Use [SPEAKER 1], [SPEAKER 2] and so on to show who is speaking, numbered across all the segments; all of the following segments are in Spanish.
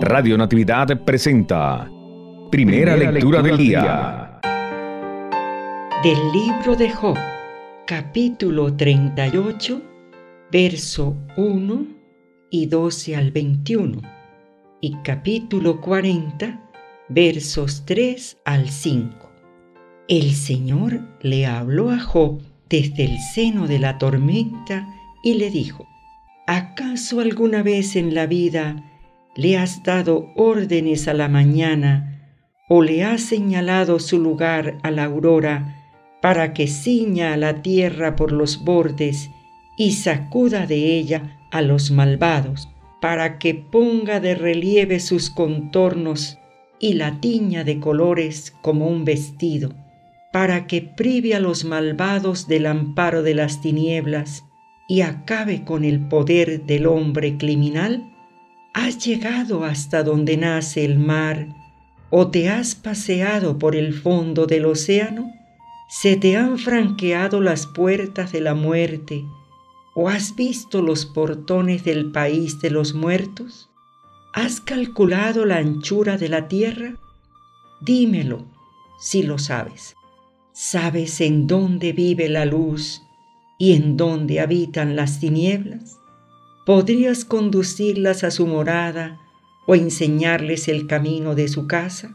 [SPEAKER 1] Radio Natividad presenta Primera lectura del día.
[SPEAKER 2] Del libro de Job, capítulo 38, verso 1 y 12 al 21, y capítulo 40, versos 3 al 5. El Señor le habló a Job desde el seno de la tormenta y le dijo: ¿acaso alguna vez en la vida le has dado órdenes a la mañana o le has señalado su lugar a la aurora para que ciña a la tierra por los bordes y sacuda de ella a los malvados, para que ponga de relieve sus contornos y la tiña de colores como un vestido, para que prive a los malvados del amparo de las tinieblas y acabe con el poder del hombre criminal? ¿Has llegado hasta donde nace el mar o te has paseado por el fondo del océano? ¿Se te han franqueado las puertas de la muerte o has visto los portones del país de los muertos? ¿Has calculado la anchura de la tierra? Dímelo, si lo sabes. ¿Sabes en dónde vive la luz y en dónde habitan las tinieblas? ¿Podrías conducirlas a su morada o enseñarles el camino de su casa?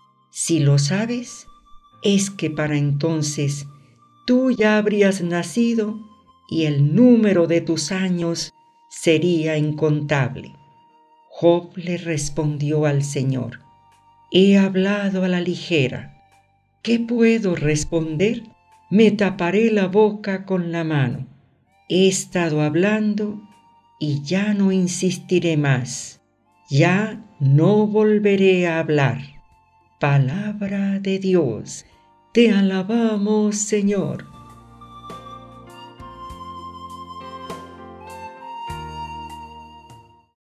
[SPEAKER 2] Si lo sabes, es que para entonces tú ya habrías nacido y el número de tus años sería incontable. Job le respondió al Señor: he hablado a la ligera. ¿Qué puedo responder? Me taparé la boca con la mano. He estado hablando y ya no insistiré más. Ya no volveré a hablar. Palabra de Dios. Te alabamos, Señor.